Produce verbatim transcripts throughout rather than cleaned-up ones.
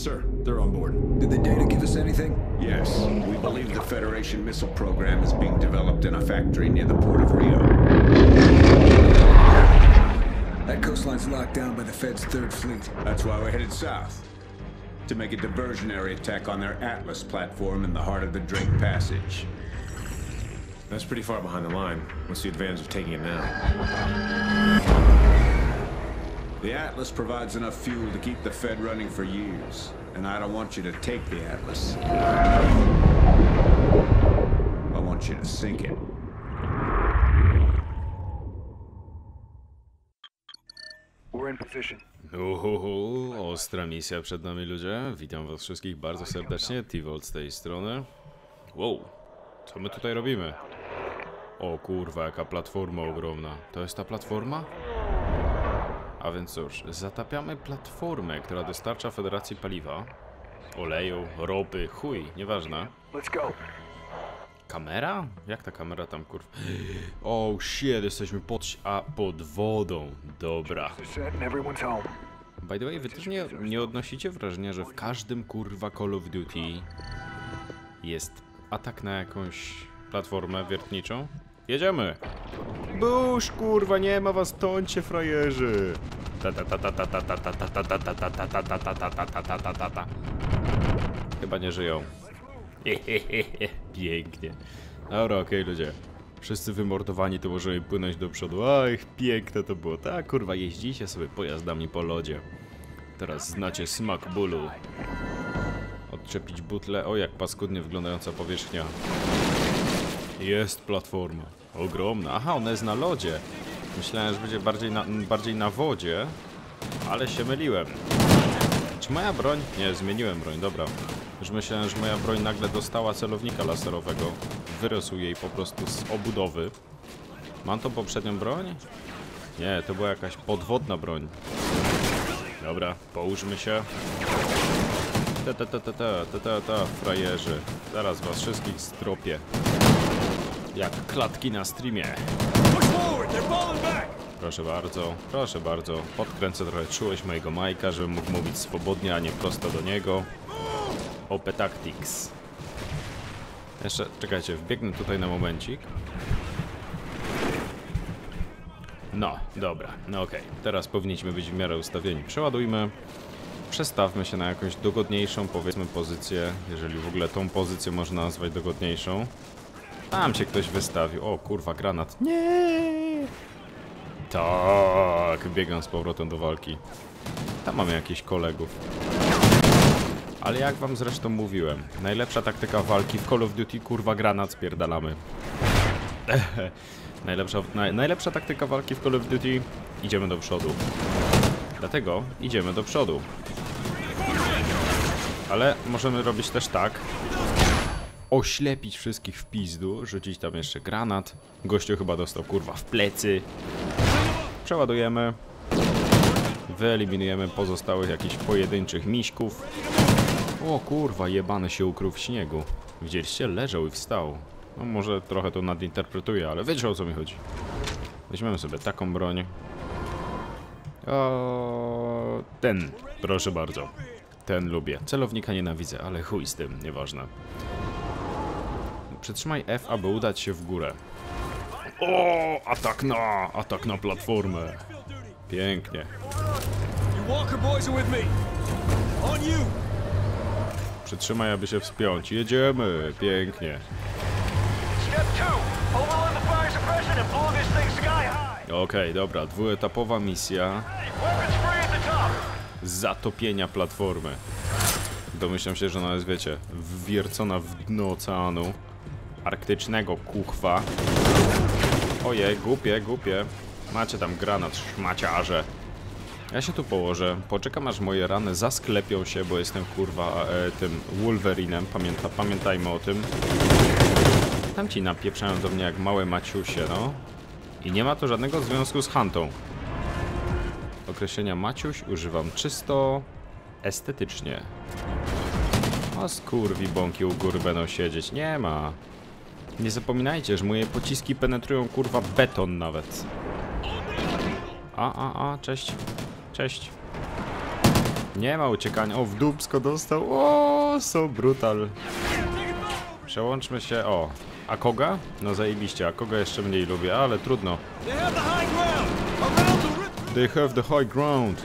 Sir, they're on board. Did the data give us anything? Yes. We believe the Federation missile program is being developed in a factory near the port of Rio. That coastline's locked down by the Fed's third fleet. That's why we're headed south. To make a diversionary attack on their Atlas platform in the heart of the Drake Passage. That's pretty far behind the line. What's the advantage of taking it now? The Atlas provides enough fuel to keep the Fed running for years. And I don't want you to take the Atlas. I want you to sink it. We're in position. Uhuhu, ostra misja przed nami, ludzie. Witam was wszystkich bardzo serdecznie. T-Volt z tej strony. Wow, co my tutaj robimy? O kurwa, jaka platforma ogromna. To jest ta platforma? A więc cóż, zatapiamy platformę, która dostarcza Federacji paliwa, oleju, ropy, chuj, nieważne. Let's go. Kamera? Jak ta kamera tam kurwa? Oh shit, jesteśmy pod... a pod wodą. Dobra. By the way, wy też nie, nie odnosicie wrażenia, że w każdym kurwa Call of Duty jest atak na jakąś platformę wiertniczą? Jedziemy! Busz, kurwa, nie ma was, tońcie, frajerzy! Chyba nie żyją. Pięknie. Dobra, okej, okay, ludzie. Wszyscy wymordowani, to możemy płynąć do przodu. Ach, piękne to było. Tak, kurwa, jeździcie sobie pojazdami po lodzie. Teraz znacie smak bólu. Odczepić butle. O, jak paskudnie wyglądająca powierzchnia. Jest platforma. Ogromna. Aha, ona jest na lodzie. Myślałem, że będzie bardziej na, bardziej na wodzie. Ale się myliłem. Czy moja broń? Nie, zmieniłem broń, dobra. Już myślałem, że moja broń nagle dostała celownika laserowego. Wyrósł jej po prostu z obudowy. Mam tą poprzednią broń? Nie, to była jakaś podwodna broń. Dobra, połóżmy się. Ta ta ta ta ta ta ta ta frajerzy. Zaraz was wszystkich stropię. Jak klatki na streamie. Proszę bardzo, proszę bardzo. Podkręcę trochę czułość mojego Majka, żebym mógł mówić swobodnie, a nie prosto do niego. O P Tactics. Jeszcze, czekajcie, wbiegnę tutaj na momencik. No, dobra, no okej. Okay. Teraz powinniśmy być w miarę ustawieni. Przeładujmy. Przestawmy się na jakąś dogodniejszą, powiedzmy, pozycję. Jeżeli w ogóle tą pozycję można nazwać dogodniejszą. Tam się ktoś wystawił. O kurwa, granat. Nie. Tak, biegam z powrotem do walki. Tam mamy jakichś kolegów. Ale jak wam zresztą mówiłem, najlepsza taktyka walki w Call of Duty, kurwa, granat, spierdalamy. najlepsza, naj, najlepsza taktyka walki w Call of Duty, idziemy do przodu. Dlatego idziemy do przodu. Ale możemy robić też tak. Oślepić wszystkich w pizdu, rzucić tam jeszcze granat. Gościu chyba dostał, kurwa, w plecy. Przeładujemy. Wyeliminujemy pozostałych jakichś pojedynczych miśków. O kurwa, jebany się ukrył w śniegu. Widzieliście? Leżał i wstał. No może trochę to nadinterpretuję, ale wiecie, o co mi chodzi. Weźmiemy sobie taką broń. O, ten, proszę bardzo. Ten lubię. Celownika nienawidzę, ale chuj z tym, nieważne. Przytrzymaj F, aby udać się w górę. O, atak na, atak na platformę. Pięknie. Przytrzymaj, aby się wspiąć. Jedziemy. Pięknie. Okej, okay, dobra. Dwuetapowa misja zatopienia platformy. Domyślam się, że ona jest, wiecie, wwiercona w dno oceanu arktycznego, kuchwa. Ojej, głupie, głupie. Macie tam granat, szmaciarze. Ja się tu położę, poczekam aż moje rany zasklepią się, bo jestem kurwa e, tym Wolverinem, Pamięta, pamiętajmy o tym. Tamci napieprzają do mnie jak małe maciusie, no. I nie ma to żadnego związku z Huntą. Określenia maciuś używam czysto estetycznie. A skurwi bąki u góry będą siedzieć, nie ma. Nie zapominajcie, że moje pociski penetrują kurwa beton nawet. A, a, a, cześć. Cześć. Nie ma uciekania. O, w dupsko dostał. O, so brutal. Przełączmy się. O, a koga? No zajebiście, a koga jeszcze mniej lubię, ale trudno. They have the high ground.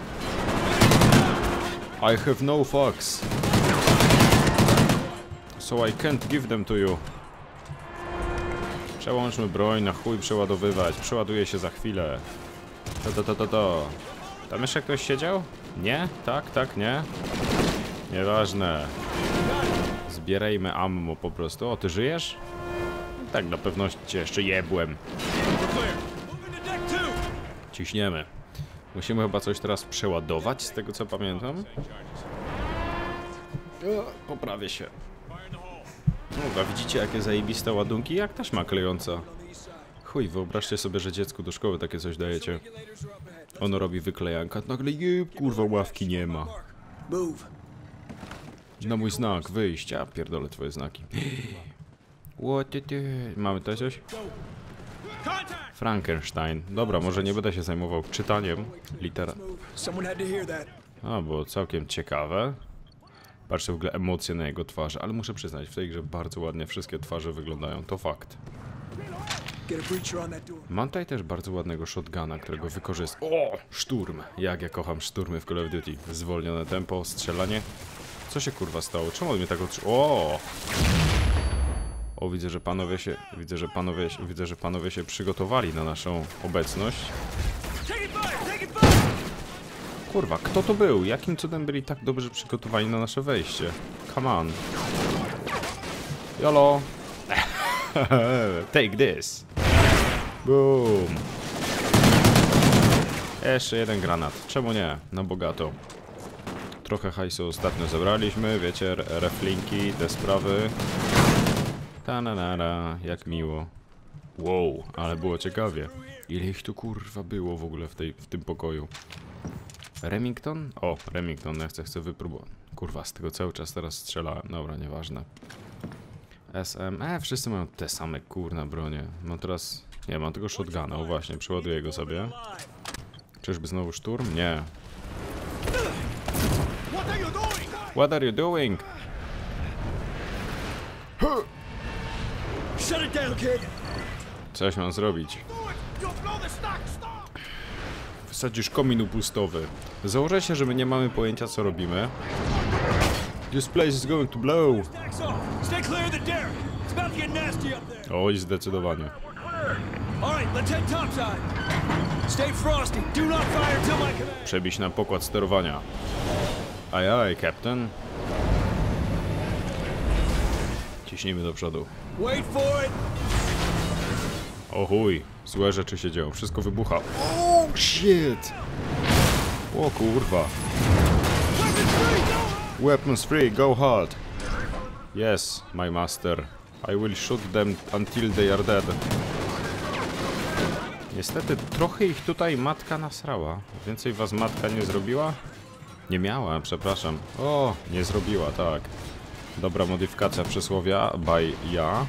I have no fucks. So I can't give them to you. Przełączmy broń, na chuj przeładowywać. Przeładuje się za chwilę. To, to, to, to, to. Tam jeszcze ktoś siedział? Nie? Tak, tak, nie? Nieważne. Zbierajmy ammo po prostu. O, ty żyjesz? Tak, na pewno cię jeszcze jebłem. Ciśniemy. Musimy chyba coś teraz przeładować, z tego co pamiętam. O, poprawię się. Dobra, widzicie jakie zajebiste ładunki? Jak taśma klejąca. Chuj, wyobraźcie sobie, że dziecku do szkoły takie coś dajecie. Ono robi wyklejanka, nagle jeb, kurwa, ławki nie ma. Na mój znak, wyjść. Ja pierdolę twoje znaki. What it is? Mamy tutaj coś? Frankenstein. Dobra, może nie będę się zajmował czytaniem litera. A, było całkiem ciekawe. Patrzę w ogóle emocje na jego twarzy, ale muszę przyznać, w tej grze bardzo ładnie wszystkie twarze wyglądają, to fakt. Mam tutaj też bardzo ładnego shotguna, którego wykorzystam. O! Szturm! Jak ja kocham szturmy w Call of Duty. Zwolnione tempo, strzelanie. Co się kurwa stało? Czemu on mnie tak otrzyma? O! O, widzę, że panowie się... Widzę, że panowie, widzę, że panowie się przygotowali na naszą obecność. Kurwa, kto to był? Jakim cudem byli tak dobrze przygotowani na nasze wejście? Come on. Jolo! Take this! Boom! Jeszcze jeden granat. Czemu nie? Na bogato. Trochę hajsu ostatnio zebraliśmy, wiecie, reflinki, te sprawy. Ta-na-na-na, jak miło. Wow, ale było ciekawie. Ile ich tu kurwa było w ogóle w, tej, w tym pokoju? Remington? O, Remington, ja chcę, chcę wypróbować. Kurwa, z tego cały czas teraz strzelałem. Dobra, nieważne. S M. E, wszyscy mają te same kurna bronie. Mam teraz... Nie, mam tego shotguna. O właśnie, przeładuję go sobie. Czyżby znowu szturm? Nie. What are you doing? Coś mam zrobić. Wysadzisz komin upustowy. Założę się, że my nie mamy pojęcia co robimy. This place is going to blow. Oj, zdecydowanie. Przebić na pokład sterowania. Aj, aj, Captain. Ciśnijmy do przodu. O chuj, złe rzeczy się dzieją, wszystko wybucha. Oh shit! O kurwa. Weapons free, go hard. Yes, my master. I will shoot them until they are dead. Niestety trochę ich tutaj matka nasrała. Więcej was matka nie zrobiła? Nie miała, przepraszam. O, nie zrobiła, tak. Dobra modyfikacja przysłowia by ja.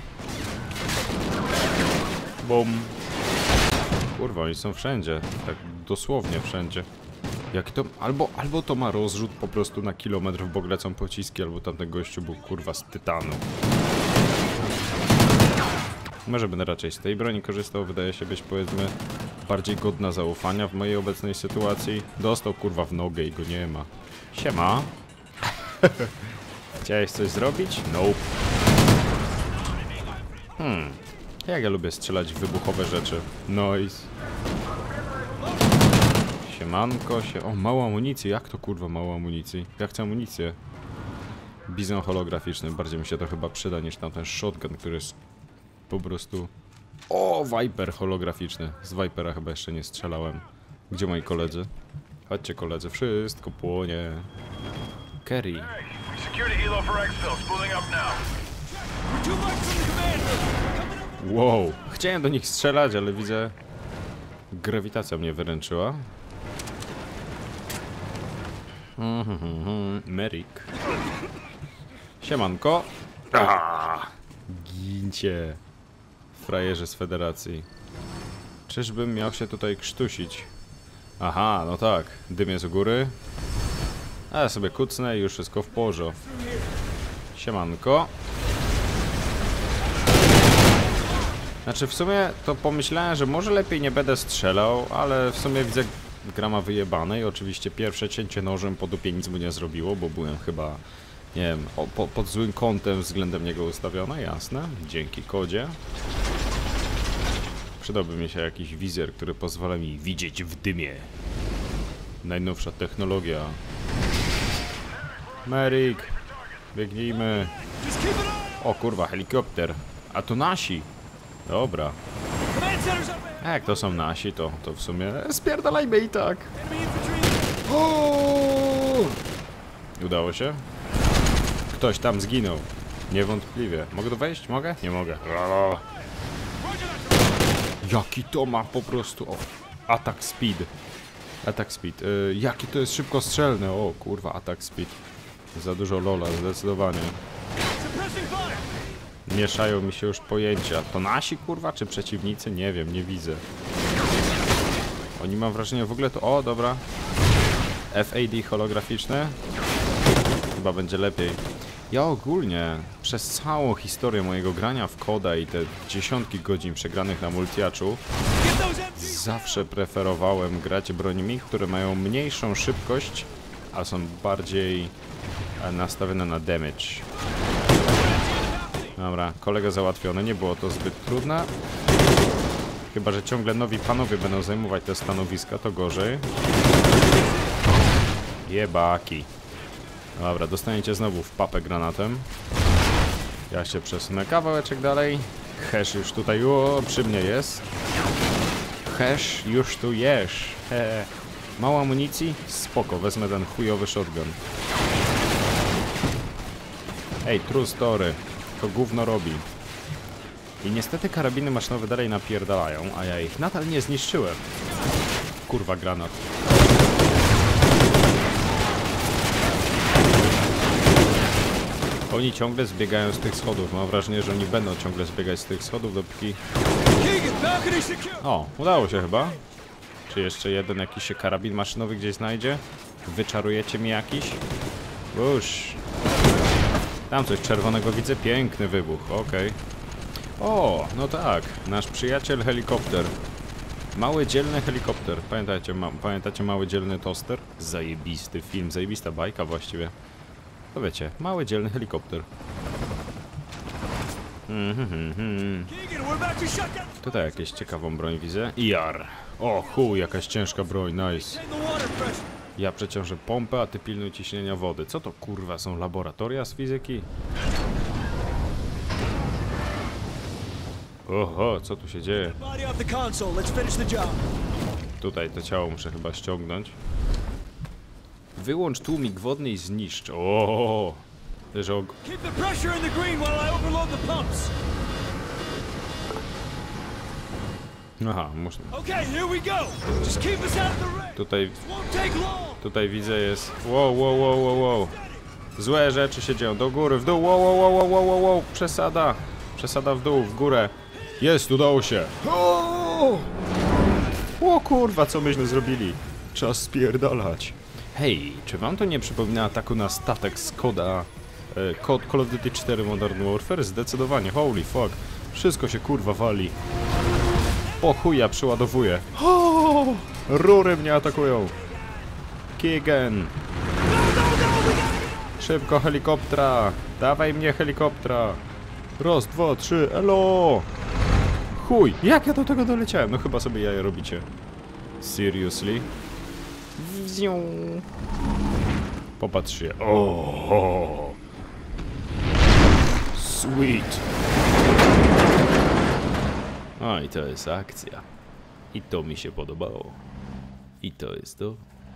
Bum. Kurwa, oni są wszędzie. Tak dosłownie wszędzie. Jak to... Albo, albo to ma rozrzut po prostu na kilometr, bo lecą pociski, albo tamten gościu był kurwa z tytanu. Może będę raczej z tej broni korzystał, wydaje się być, powiedzmy, bardziej godna zaufania w mojej obecnej sytuacji. Dostał kurwa w nogę i go nie ma. Siema. Chciałeś coś zrobić? Nope. Hmm. Jak ja lubię strzelać w wybuchowe rzeczy. Nice. Siemanko się... O, mało amunicji. Jak to kurwa mało amunicji? Ja chcę amunicję. Bizon holograficzny. Bardziej mi się to chyba przyda niż tamten shotgun, który jest po prostu... O, Viper holograficzny. Z Vipera chyba jeszcze nie strzelałem. Gdzie moi koledzy? Chodźcie koledzy, wszystko płonie. Kerry. Wow, chciałem do nich strzelać, ale widzę... Grawitacja mnie wyręczyła. Merrick. Siemanko. Ah, gincie. Frajerzy z Federacji. Czyżbym miał się tutaj krztusić? Aha, no tak. Dym jest u góry. A ja sobie kucnę i już wszystko w porządku. Siemanko. Znaczy w sumie to pomyślałem, że może lepiej nie będę strzelał, ale w sumie widzę gra ma wyjebane i oczywiście pierwsze cięcie nożem po dupie nic mu nie zrobiło, bo byłem chyba, nie wiem, o, po, pod złym kątem względem niego ustawione, jasne, dzięki kodzie. Przydałby mi się jakiś wizjer, który pozwala mi widzieć w dymie. Najnowsza technologia. Merrick, biegnijmy. O kurwa, helikopter. A to nasi. Dobra. A jak to są nasi, to, to w sumie spierdalajmy i tak. O! Udało się? Ktoś tam zginął. Niewątpliwie. Mogę tu wejść? Mogę? Nie mogę. O! Jaki to ma po prostu... O, atak speed. Atak speed. Yy, jaki to jest szybkostrzelny. O kurwa, atak speed. Za dużo lola, zdecydowanie. Mieszają mi się już pojęcia. To nasi kurwa, czy przeciwnicy? Nie wiem, nie widzę. Oni mam wrażenie w ogóle to... O, dobra. F A D holograficzne. Chyba będzie lepiej. Ja ogólnie przez całą historię mojego grania w koda i te dziesiątki godzin przegranych na multiaczu zawsze preferowałem grać brońmi, które mają mniejszą szybkość, a są bardziej nastawione na damage. Dobra, kolega załatwiony, nie było to zbyt trudne. Chyba że ciągle nowi panowie będą zajmować te stanowiska, to gorzej. Jebaki. Dobra, dostaniecie znowu w papę granatem. Ja się przesunę kawałeczek dalej. Hash już tutaj, o, przy mnie jest. Hash już tu jesz. He. Mało amunicji? Spoko, wezmę ten chujowy shotgun. Ej, true story. To gówno robi. I niestety karabiny maszynowe dalej napierdalają, a ja ich nadal nie zniszczyłem. Kurwa, granat. Oni ciągle zbiegają z tych schodów. Mam wrażenie, że oni będą ciągle zbiegać z tych schodów, dopóki... O, udało się chyba. Czy jeszcze jeden jakiś się karabin maszynowy gdzieś znajdzie? Wyczarujecie mi jakiś? Uż. Tam coś czerwonego widzę. Piękny wybuch, okej. Okay. O, no tak. Nasz przyjaciel helikopter. Mały, dzielny helikopter. Pamiętajcie, ma pamiętacie mały, dzielny toster? Zajebisty film, zajebista bajka właściwie. To wiecie, mały, dzielny helikopter. Mm -hmm -hmm. Tutaj jakieś ciekawą broń widzę. I R. O chuj, jakaś ciężka broń, nice. Ja przeciążę pompę, a ty pilnuj ciśnienia wody. Co to kurwa są laboratoria z fizyki? Oho, co tu się dzieje? Tutaj to ciało muszę chyba ściągnąć. Wyłącz tłumik wodny i zniszcz. O, że og... Aha, muszę... Tutaj... Tutaj widzę jest... Wow, wow, wow, wow, wow. Złe rzeczy się dzieją. Do góry, w dół. Wow, wow, wow, wow, wow, wow. Przesada. Przesada w dół, w górę. Jest, udało się. O, o kurwa, co myśmy zrobili? Czas spierdalać. Hej, czy wam to nie przypomina ataku na statek z koda e, kod Call of Duty cztery Modern Warfare? Zdecydowanie, holy fuck. Wszystko się kurwa wali. O chuja, przyładowuję. O, rury mnie atakują. Keegan. Szybko helikoptera. Dawaj mnie helikoptera. Raz, dwa, trzy, elo. Chuj, jak ja do tego doleciałem? No chyba sobie jaja robicie. Seriously? Wzią. Popatrz się. O, sweet. O, i to jest akcja. I to mi się podobało. I to jest to.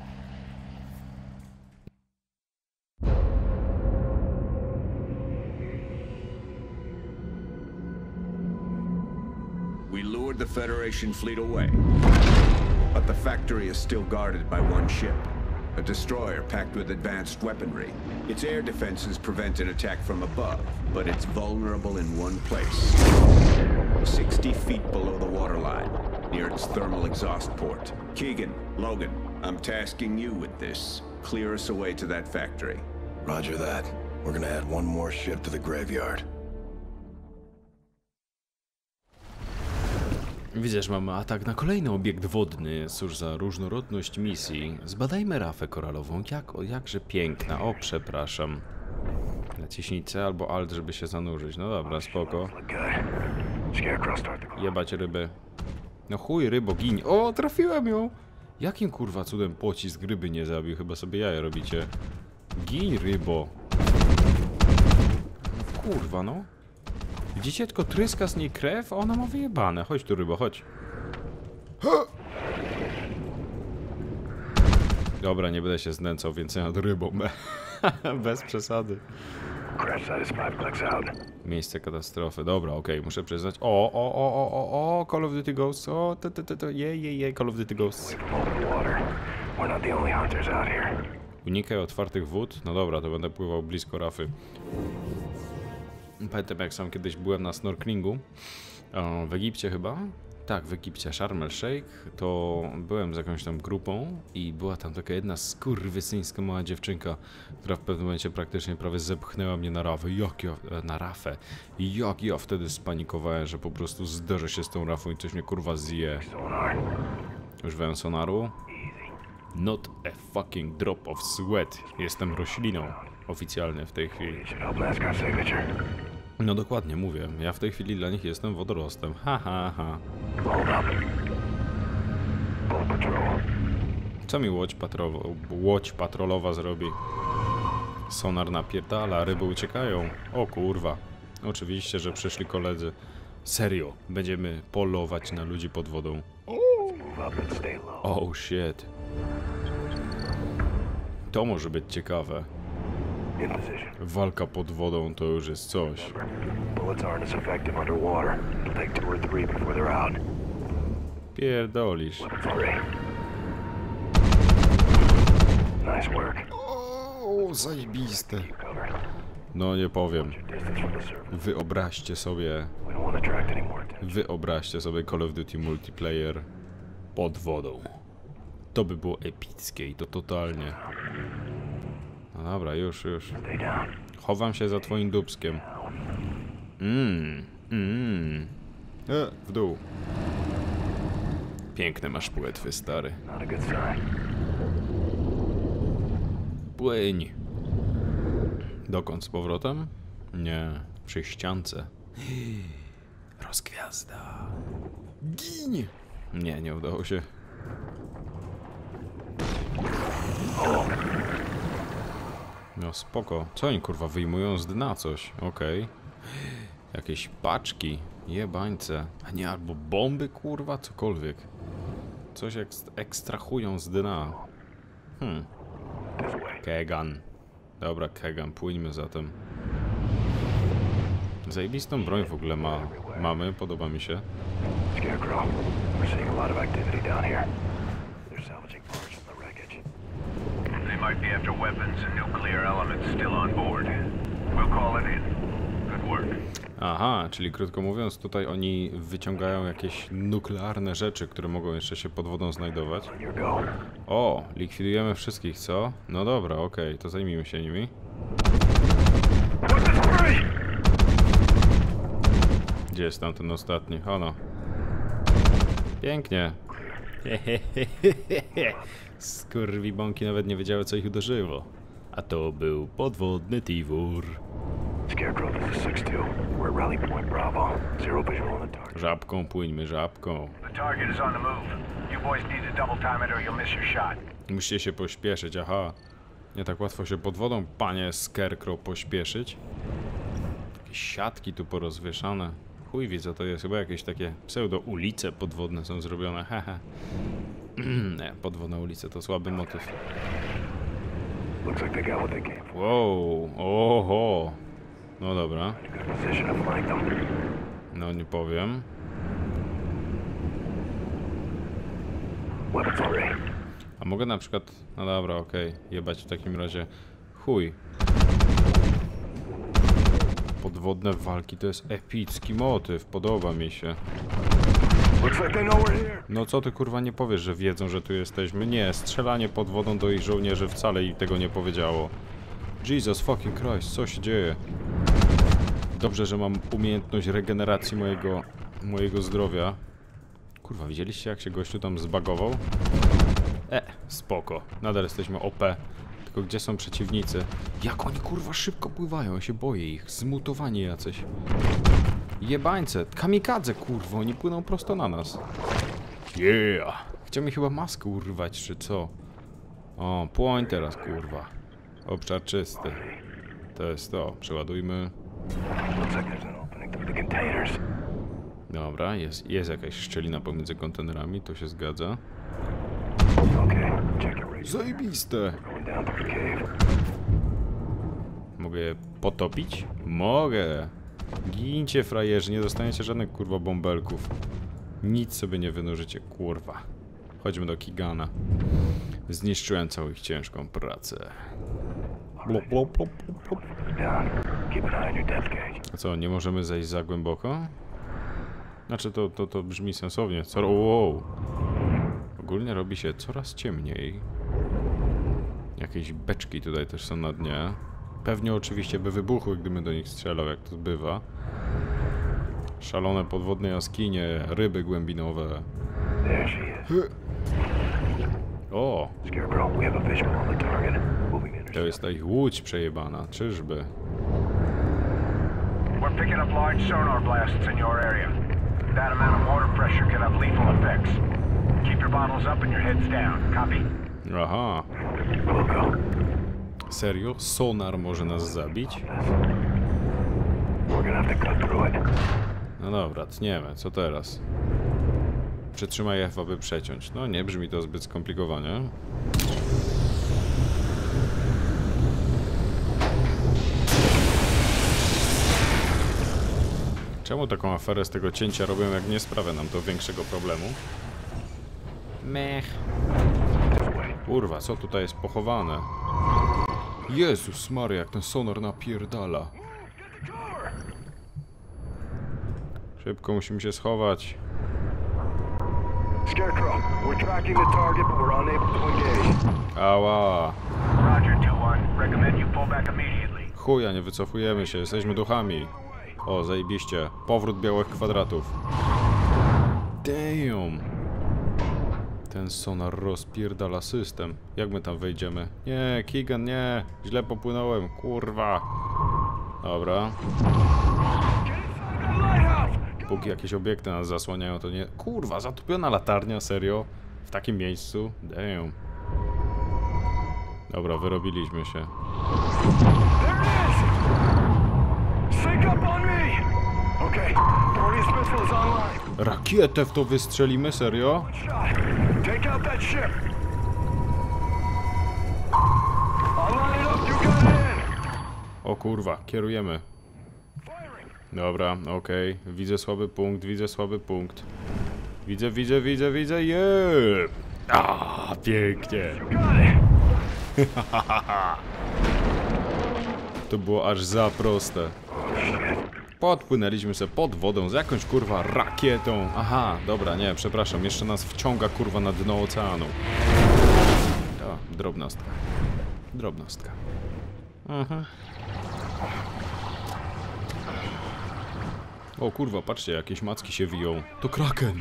We lured the Federation fleet away. But the factory is still guarded by one ship. A destroyer packed with advanced weaponry. Its air defenses prevent an attack from above, but it's vulnerable in one place. sixty feet below the waterline, near its thermal exhaust port. Keegan, Logan, I'm tasking you with this. clear us away to that factory. Roger that. We're gonna add one more ship to the graveyard. Widzę, że mamy atak na kolejny obiekt wodny. Cóż za różnorodność misji. Zbadajmy rafę koralową. Jak, o, jakże piękna. O, przepraszam. Naciśnij C albo Alt, żeby się zanurzyć. No dobra, spoko. Jebać ryby. No chuj, rybo, giń. O, trafiłem ją! Jakim kurwa cudem pocisk ryby nie zabił? Chyba sobie jaja robicie. Giń, rybo. Kurwa, no. Widzicie, tylko tryska z niej krew, a ona ma wyjebane. Chodź tu, rybo, chodź. Dobra, nie będę się znęcał więcej nad rybą. Bez przesady. Miejsce katastrofy. Dobra, okej, okay, muszę przyznać. O, o, o, o, o, o, Call of Duty Ghosts. O, to, to, to, to, je, je, je, Call of Duty Ghosts. Unikaj otwartych wód. No dobra, to będę pływał blisko rafy. Pamiętam, jak sam kiedyś byłem na snorkelingu w Egipcie chyba. Tak, w Egipcie, Sharm el Sheikh, to byłem z jakąś tam grupą i była tam taka jedna skurwysyńska mała dziewczynka, która w pewnym momencie praktycznie prawie zepchnęła mnie na rafę. Jak ja, na rafę. I jak ja wtedy spanikowałem, że po prostu zderzę się z tą rafą i coś mnie kurwa zje. Używałem sonaru. Not a fucking drop of sweat. Jestem rośliną. Oficjalnie w tej chwili. No dokładnie, mówię. Ja w tej chwili dla nich jestem wodorostem. Ha, ha, ha. Co mi łódź, patrolo łódź patrolowa zrobi? Sonar napierdala, ryby uciekają. O kurwa. Oczywiście, że przyszli koledzy. Serio, będziemy polować na ludzi pod wodą. Oh shit. To może być ciekawe. Walka pod wodą to już jest coś. Pierdolisz. O, zajebiste. No nie powiem. Wyobraźcie sobie. Wyobraźcie sobie Call of Duty multiplayer pod wodą. To by było epickie i to totalnie. No dobra, już, już. Chowam się za twoim dupskiem. Mmm, mmm. E, w dół. Piękne masz płetwy, stary. Płyń. Dokąd z powrotem? Nie, przy ściance. Rozgwiazda. Giń! Nie, nie udało się. No spoko. Co oni kurwa wyjmują z dna coś? Okej. Okay. Jakieś paczki. Jebańce. A nie, albo bomby kurwa? Cokolwiek. Coś jak ekstrahują z dna. Hmm. Kegan. Dobra, Kegan. Płyńmy zatem. Zajebistą broń w ogóle ma. Mamy. Podoba mi się. Might be after weapons and nuclear elements still on board. We'll call it in. Good work. Aha, czyli krótko mówiąc, tutaj oni wyciągają jakieś nuklearne rzeczy, które mogą jeszcze się pod wodą znajdować. O, likwidujemy wszystkich, co? No dobra, okej, okay, to zajmijmy się nimi. Gdzie jest tam ten ostatni? O no. Pięknie. Skurwibąki nawet nie wiedziały, co ich uderzyło. A to był podwodny Tiwur. Żabką płyńmy, żabką. Musicie się pośpieszyć, aha. Nie tak łatwo się pod wodą, panie Scarecrow, pośpieszyć. Jakieś siatki tu porozwieszane. Chuj wie, co to jest. Chyba jakieś takie pseudo-ulice podwodne są zrobione. Haha. Nie, podwodne ulice to słaby motyw. Wow, oho. No dobra. No nie powiem. A mogę na przykład... No dobra, okej. Okay. Jebać w takim razie. Chuj. Podwodne walki to jest epicki motyw. Podoba mi się. Looks like they know we're here. No co ty kurwa nie powiesz, że wiedzą, że tu jesteśmy? Nie, strzelanie pod wodą do ich żołnierzy wcale im tego nie powiedziało. Jesus fucking Christ, co się dzieje? Dobrze, że mam umiejętność regeneracji mojego, mojego zdrowia. Kurwa, widzieliście jak się gościu tam zbagował? E, spoko. Nadal jesteśmy O P. Tylko gdzie są przeciwnicy? Jak oni kurwa szybko pływają, ja się boję ich. Zmutowani jacyś. Jebańce, kamikadze kurwa, oni płyną prosto na nas. Yeah! Chciał mi chyba maskę urwać, czy co? O, płoń teraz kurwa. Obszar czysty. To jest to, przeładujmy. Dobra, jest, jest jakaś szczelina pomiędzy kontenerami, to się zgadza. Zajebiste! Mogę je potopić? Mogę! Gincie frajerzy, nie dostaniecie żadnych kurwa bąbelków. Nic sobie nie wynurzycie, kurwa. Chodźmy do Keegana. Zniszczyłem całą ich ciężką pracę. Blop, blop, blop, blop. A co, nie możemy zejść za głęboko? Znaczy to, to, to brzmi sensownie. Co, wow. Ogólnie robi się coraz ciemniej. Jakieś beczki tutaj też są na dnie. Pewnie oczywiście by wybuchły, gdybym do nich strzelał, jak to bywa. Szalone podwodne jaskinie, ryby głębinowe. O! To jest ta ich łódź przejebana, czyżby? We're picking up large sonar blasts in your area. That amount of water pressure can have lethal effects. Keep your bottles up and your heads down. Copy? Aha. Serio? Sonar może nas zabić? No dobra, tniemy. Co teraz? Przytrzymaj F, aby przeciąć. No nie, brzmi to zbyt skomplikowanie. Czemu taką aferę z tego cięcia robią, jak nie sprawia nam to większego problemu? Mech. Kurwa, co tutaj jest pochowane? Jezus Maria, jak ten sonar napierdala. Szybko musimy się schować. Scarecrow, we're tracking the target, but we're unable to engage. Ała. Roger, two one. Recommend you pull back immediately. Chuja, nie wycofujemy się, jesteśmy duchami. O, zajebiście. Powrót białych kwadratów. Damn. Ten sonar rozpierdala system. Jak my tam wejdziemy? Nie, Keegan, nie. Źle popłynąłem, kurwa. Dobra. Póki jakieś obiekty nas zasłaniają, to nie... Kurwa, zatopiona latarnia, serio? W takim miejscu? Damn. Dobra, wyrobiliśmy się. Rakietę w to wystrzelimy, serio? O kurwa, kierujemy. Dobra, okej. Okay. Widzę słaby punkt, widzę słaby punkt. Widzę, widzę, widzę, widzę, jeee! A, pięknie! To było aż za proste. Podpłynęliśmy sobie pod wodą z jakąś kurwa rakietą. Aha, dobra, nie, przepraszam, jeszcze nas wciąga kurwa na dno oceanu. To, drobnostka. Drobnostka. Aha. O kurwa, patrzcie, jakieś macki się wiją. To kraken!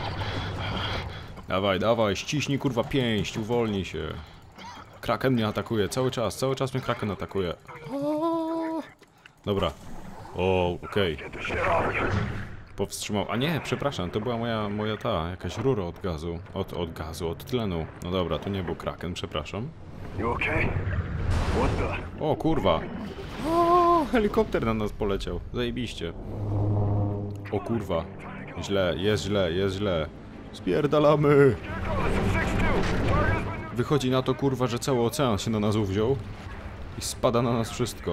Dawaj, dawaj, ściśnij kurwa pięść, uwolnij się. Kraken mnie atakuje, cały czas, cały czas mnie kraken atakuje. O! Dobra. O, okej. Okay. Powstrzymał. A nie, przepraszam, to była moja, moja ta, jakaś rura od gazu. Od, od gazu, od tlenu. No dobra, to nie był kraken, przepraszam. O kurwa. O, helikopter na nas poleciał. Zajebiście. O kurwa. Źle, jest źle, jest źle. Spierdalamy. Wychodzi na to kurwa, że cały ocean się na nas uwziął. I spada na nas wszystko.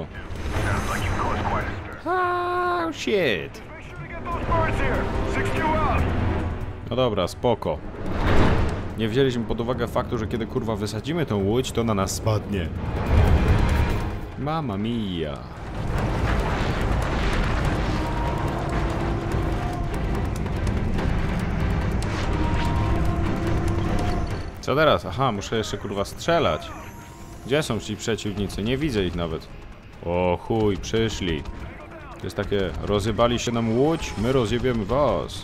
Oh shit. No dobra, spoko. Nie wzięliśmy pod uwagę faktu, że kiedy kurwa wysadzimy tą łódź, to na nas spadnie. Mamma mia. Co teraz? Aha, muszę jeszcze kurwa strzelać. Gdzie są ci przeciwnicy? Nie widzę ich nawet. O chuj, przyszli. To jest takie, rozjebali się nam łódź, my rozjebiemy was.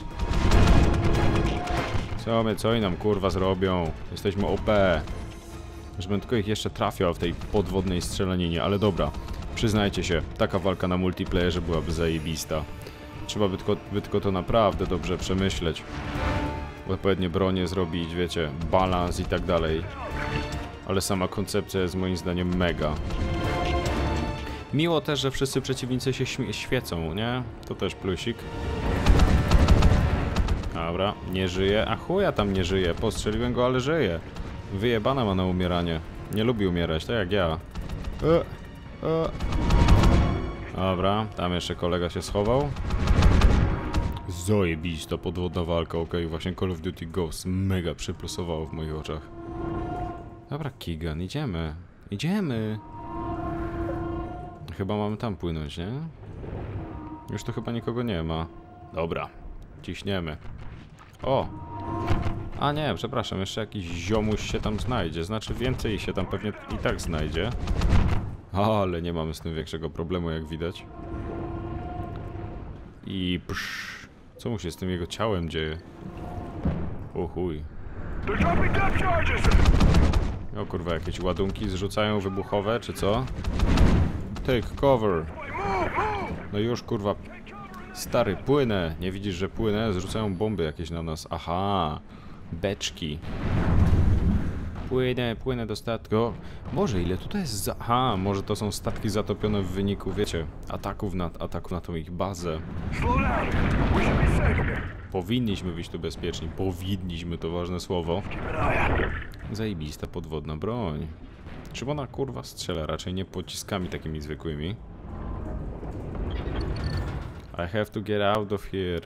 Co my, co oni nam kurwa zrobią? Jesteśmy O P. Żebym tylko ich jeszcze trafiał w tej podwodnej strzelaninie, ale dobra. Przyznajcie się, taka walka na multiplayerze byłaby zajebista. Trzeba by tylko, by tylko to naprawdę dobrze przemyśleć. Odpowiednie bronie zrobić, wiecie, balans i tak dalej. Ale sama koncepcja jest moim zdaniem mega. Miło też, że wszyscy przeciwnicy się świecą, nie? To też plusik. Dobra, nie żyje. A chuja tam nie żyje. Postrzeliłem go, ale żyje. Wyjebana ma na umieranie. Nie lubi umierać, tak jak ja. E, e. Dobra, tam jeszcze kolega się schował. Zajebista podwodna walka, okej, okay, właśnie Call of Duty Ghosts mega przyplusowało w moich oczach. Dobra, Keegan, idziemy. Idziemy. Chyba mamy tam płynąć, nie? Już tu chyba nikogo nie ma. Dobra, ciśniemy. O! A nie, przepraszam, jeszcze jakiś ziomuś się tam znajdzie. Znaczy więcej się tam pewnie i tak znajdzie. Ale nie mamy z tym większego problemu, jak widać. I psz, co mu się z tym jego ciałem dzieje? O chuj. O kurwa, jakieś ładunki zrzucają wybuchowe, czy co? Take cover. No już kurwa. Stary, płynę. Nie widzisz, że płynę? Zrzucają bomby jakieś na nas. Aha. Beczki. Płynę, płynę do statku. Boże, ile tutaj jest za... Aha, może to są statki zatopione w wyniku, wiecie, ataków na, ataków na tą ich bazę. Powinniśmy być tu bezpieczni. Powinniśmy, to ważne słowo. Zajebista podwodna broń. Czym ona kurwa strzela? Raczej nie pociskami takimi zwykłymi. I have to get out of here.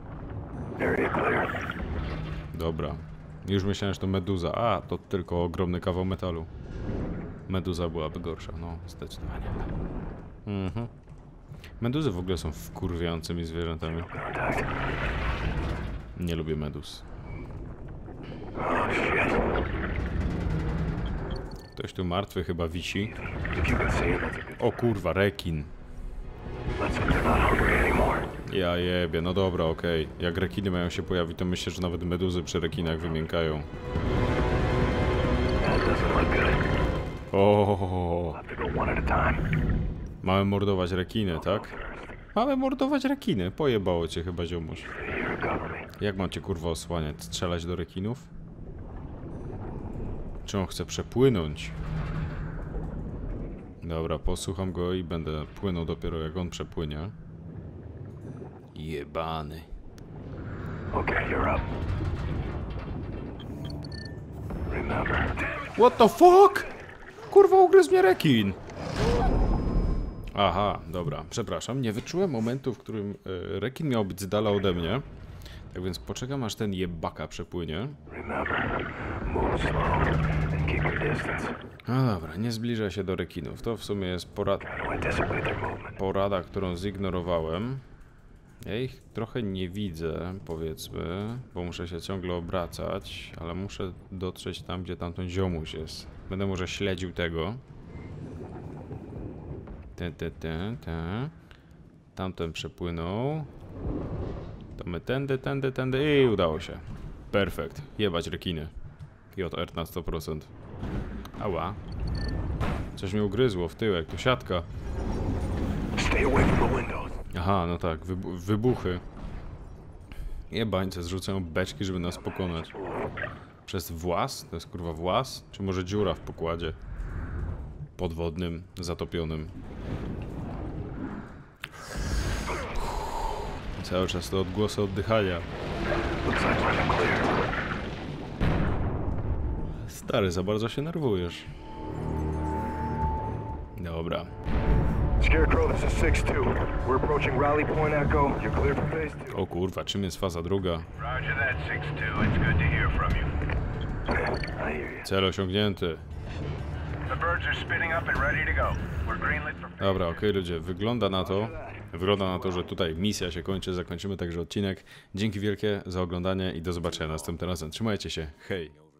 Dobra. Już myślałem, że to meduza. A, to tylko ogromny kawał metalu. Meduza byłaby gorsza, no, zdecydowanie. Mhm. Meduzy w ogóle są wkurwiającymi zwierzętami. Nie lubię meduz. Ktoś tu martwy chyba wisi. O kurwa, rekin. Ja jebie, no dobra, okej. Okay. Jak rekiny mają się pojawić, to myślę, że nawet meduzy przy rekinach wymiękają. O. Mamy mordować rekiny, tak? Mamy mordować rekiny. Pojebało cię chyba, ziomuś. Jak mam cię kurwa osłaniać? Strzelać do rekinów? Czy on chce przepłynąć? Dobra, posłucham go i będę płynął dopiero jak on przepłynie. Jebany. Okay, you're up. Remember. What the fuck? Kurwa, ugryzł mnie rekin. Aha, dobra, przepraszam, nie wyczułem momentu, w którym e, rekin miał być z dala ode mnie. Tak więc poczekam, aż ten jebaka przepłynie. No dobra, nie zbliża się do rekinów. To w sumie jest porad... porada, którą zignorowałem. Ja ich trochę nie widzę, powiedzmy, bo muszę się ciągle obracać, ale muszę dotrzeć tam, gdzie tamten ziomuś jest. Będę może śledził tego. Te, te, te, te. Tamten przepłynął. To my tędy, tędy, tędy i udało się. Perfekt. Jebać rekiny. J R na sto procent. Ała. Coś mnie ugryzło w tyłek, to siatka. Aha, no tak, wybu wybuchy. Jebańce zrzucają beczki, żeby nas pokonać. Przez włas? To jest kurwa włas? Czy może dziura w pokładzie? Podwodnym, zatopionym. Cały czas to odgłosy oddychania. Stary, za bardzo się nerwujesz. Dobra. Scarecrow, this is six two. We're approaching Raleigh Point Echo. You're clear for phase two. O kurwa, czym jest faza druga? Roger that, six two. It's good to hear from you. I hear you. Cel osiągnięty. The birds are spinning up and ready to go. We're greenlit for phase. Dobra, okej okay, ludzie, wygląda na to, wygląda na to, że tutaj misja się kończy, zakończymy także odcinek. Dzięki wielkie za oglądanie i do zobaczenia następnym razem. Trzymajcie się, hej!